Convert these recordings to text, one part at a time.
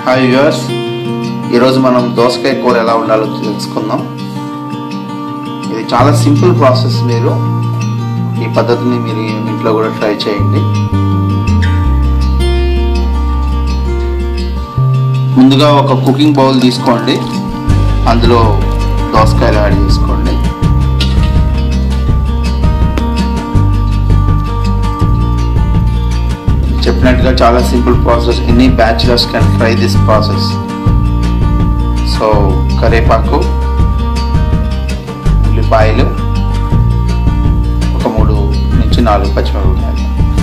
Hi viewers, ఈరోజు మనం దోసకాయ కూర ఎలా ఉండాలో తెలుసుకుందాం. ఇది చాలా సింపుల్ ప్రాసెస్. మీరు ఈ పద్ధతిని మీరు ఇంట్లో కూడా ట్రై చేయండి. ముందుగా ఒక కుకింగ్ బౌల్ తీసుకోండి, అందులో దోసకాయలు యాడ్ చేసుకోండి. చెప్పినట్టుగా చాలా simple process. Any bachelors can try this process. So కరివేపాకు, ఉల్లిపాయలు, ఒక 3 నుంచి 4 పచ్చిమిరపకాయలు.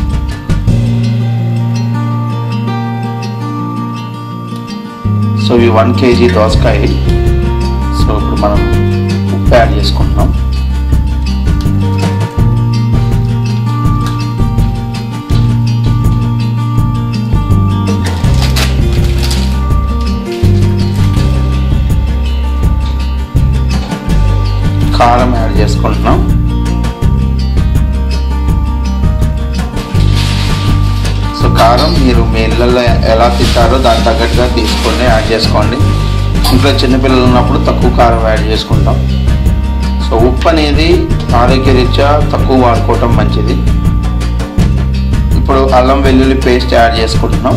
సో ఇవి 1 kg దోసకాయ. సో ఇప్పుడు మనం ఉప్పు యాడ్ చేసుకుంటున్నాం. కారం యాడ్ చేసుకుంటున్నాం. సో కారం మీరు మీ ఇళ్ళల్లో ఎలా తింటారో దానికి తగ్గట్టుగా తీసుకోండి, యాడ్ చేసుకోండి. ఇంట్లో చిన్నపిల్లలు ఉన్నప్పుడు తక్కువ కారం యాడ్ చేసుకుంటాం. సో ఉప్పు అనేది ఆరోగ్యరీత్యా తక్కువ వాడుకోవటం మంచిది. ఇప్పుడు అల్లం వెల్లుల్లి పేస్ట్ యాడ్ చేసుకుంటున్నాం.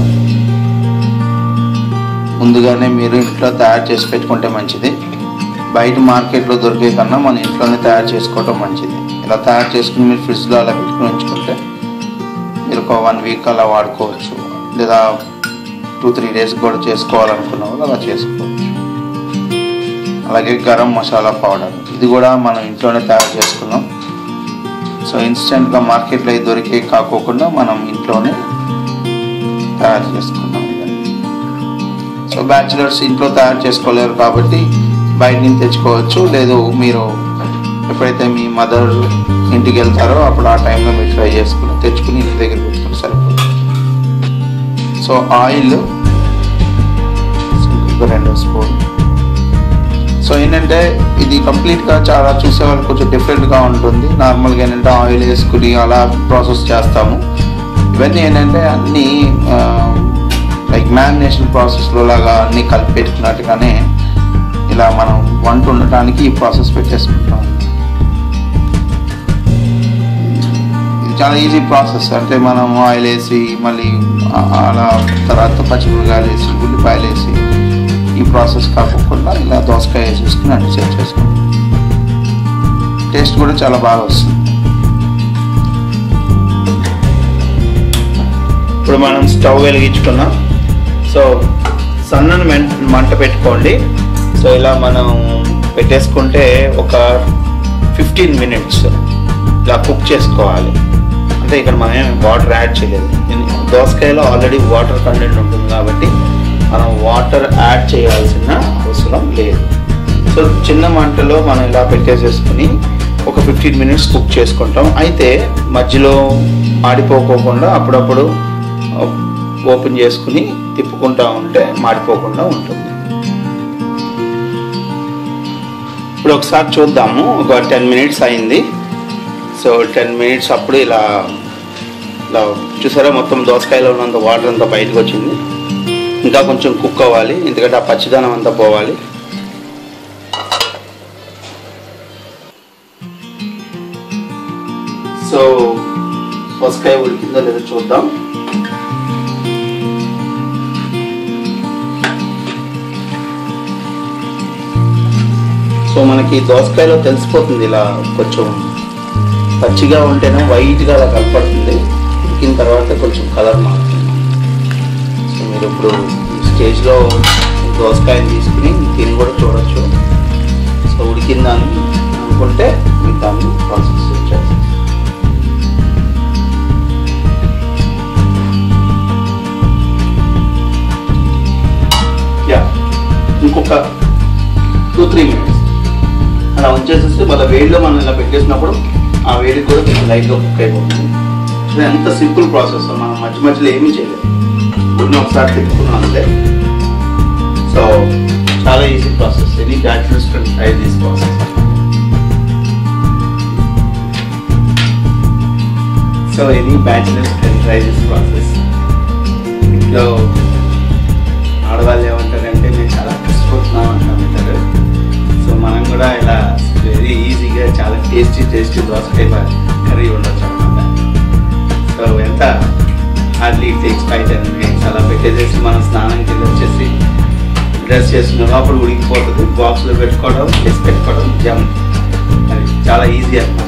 ముందుగానే మీరు ఇంట్లో తయారు చేసి పెట్టుకుంటే మంచిది. బయట మార్కెట్లో దొరికే కన్నా మన ఇంట్లోనే తయారు చేసుకోవటం మంచిది. ఇలా తయారు చేసుకుని మీరు ఫ్రిడ్జ్లో అలా పెట్టుకుని ఉంచుకుంటే మీరు ఒక 1 వీక్ అలా వాడుకోవచ్చు, లేదా 2-3 డేస్ కూడా చేసుకోవాలనుకున్న వాళ్ళు అలా చేసుకోవచ్చు. అలాగే గరం మసాలా పౌడర్, ఇది కూడా మనం ఇంట్లోనే తయారు చేసుకున్నాం. సో ఇన్స్టెంట్గా మార్కెట్లో దొరికే కాకోకుండా మనం ఇంట్లోనే తయారు చేసుకున్నాం. సో బ్యాచిలర్స్ ఇంట్లో తయారు చేసుకోలేరు కాబట్టి బయట నుంచి తెచ్చుకోవచ్చు. లేదు మీరు ఎప్పుడైతే మీ మదర్ ఇంటికి వెళ్తారో అప్పుడు ఆ టైంలో మీరు ట్రై చేసుకుని తెచ్చుకుని ఇంటి దగ్గర పెట్టుకుని సరిపోతుంది. So oil 2 spoon. సో ఏంటంటే ఇది కంప్లీట్గా చాలా చూసే వాళ్ళకి కొంచెం డిఫరెంట్గా ఉంటుంది. నార్మల్గా ఏంటంటే ఆయిల్ వేసుకుని అలా ప్రాసెస్ చేస్తాము. ఇవన్నీ ఏంటంటే అన్నీ లైక్ మ్యారినేషన్ ప్రాసెస్లో లాగా అన్నీ కలిపి పెట్టుకున్నట్టుగానే ఇలా మనం వంట ఉండటానికి ఈ ప్రాసెస్ పెట్టేసుకుంటాం. ఇది చాలా ఈజీ ప్రాసెస్. అంటే మనం ఆయిల్ వేసి మళ్ళీ అలా తర్వాత పచ్చిమిరపకాయలు వేసి ఉల్లిపాయలు వేసి ఈ ప్రాసెస్ కాకుండా ఇలా దోసకాయ వేసేసుకుని అన్ని సెట్ చేసుకుంటాం. టేస్ట్ కూడా చాలా బాగా వస్తుంది. ఇప్పుడు మనం స్టవ్ వెలిగించుకున్నాం. సో సన్నని మంట పెట్టుకోండి. సో ఇలా మనం పెట్టేసుకుంటే ఒక 15 minutes ఇలా కుక్ చేసుకోవాలి. అంటే ఇక్కడ మనం ఏమి వాటర్ యాడ్ చేయలేదు. దోసకాయలో ఆల్రెడీ వాటర్ కంటెంట్ ఉంటుంది కాబట్టి మనం వాటర్ యాడ్ చేయాల్సిన అవసరం లేదు. సో చిన్న మంటలో మనం ఇలా పెట్టేసేసుకుని ఒక 15 minutes కుక్ చేసుకుంటాం. అయితే మధ్యలో మాడిపోకోకుండా అప్పుడప్పుడు ఓపెన్ చేసుకుని తిప్పుకుంటూ ఉంటే మాడిపోకుండా ఉంటుంది. ఇప్పుడు ఒకసారి చూద్దాము. ఒక 10 minutes అయింది. సో 10 minutes అప్పుడు ఇలా చూసారా, మొత్తం దోసకాయలో ఉన్నంత వాటర్ అంతా బయటకు వచ్చింది. ఇంకా కొంచెం కుక్ అవ్వాలి, ఎందుకంటే ఆ పచ్చిదనం అంతా పోవాలి. సో దోసకాయ ఉడికిందో లేదో చూద్దాం. సో మనకి దోసకాయలో తెలిసిపోతుంది, ఇలా కొంచెం పచ్చిగా ఉంటేనే వైట్గా అలా కనపడుతుంది. ఉడికిన తర్వాత కొంచెం కలర్ మారుతుంది. సో మీరు ఇప్పుడు స్టేజ్లో దోసకాయని తీసుకుని తిని కూడా చూడొచ్చు. సో ఉడికిందని అనుకుంటే మీకు దాన్ని ప్రాసెస్ చేస్తాం. ఇంకొక 2-3 minutes అలా ఉంచేసేసి మళ్ళీ వేడిలో మనం ఇలా పెట్టేసినప్పుడు ఆ వేడి కూడా కొంచెం లైట్గా కుక్ అయిపోతుంది. ఎంత సింపుల్ ప్రాసెస్. మనం మధ్యలో ఏమీ చేయలేదు, కొన్ని ఒకసారి తిప్పుకున్నాం అంతే. సో చాలా easy process. Any bachelors can try this process. So any bachelors can try this process. ఇంట్లో ఆడవాళ్ళు ఏమంటారంటే మేము చాలా కష్టపడుతున్నాం అంటారు. సో మనం కూడా ఇలా వెరీ ఈజీగా చాలా టేస్టీ దోసకాయ కర్రీ ఉండొచ్చు అనమాట. సో ఎంత హార్డ్లీ టేక్స్ 5-10 minutes అలా పెట్టేసేసి మనం స్నానానికి వెళ్ళి వచ్చేసి డ్రెస్ చేసుకున్న లోపల ఉడికిపోతుంది. బాక్స్లో పెట్టుకోవడం, వేసి పెట్టుకోవడం, జమ్, అది చాలా ఈజీ అనమాట.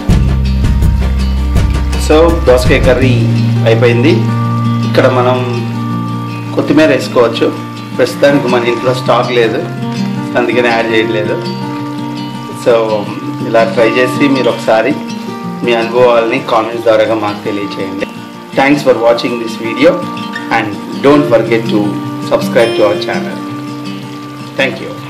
సో దోసకాయ కర్రీ అయిపోయింది. ఇక్కడ మనం కొత్తిమీర వేసుకోవచ్చు. ప్రస్తుతానికి మన ఇంట్లో స్టాక్ లేదు, అందుకని యాడ్ చేయట్లేదు. సో ఇలా ట్రై చేసి మీరు ఒకసారి మీ అనుభవాలని కామెంట్స్ ద్వారా మాకు తెలియచేయండి. Thanks for watching this video and don't forget to subscribe to our channel. Thank you.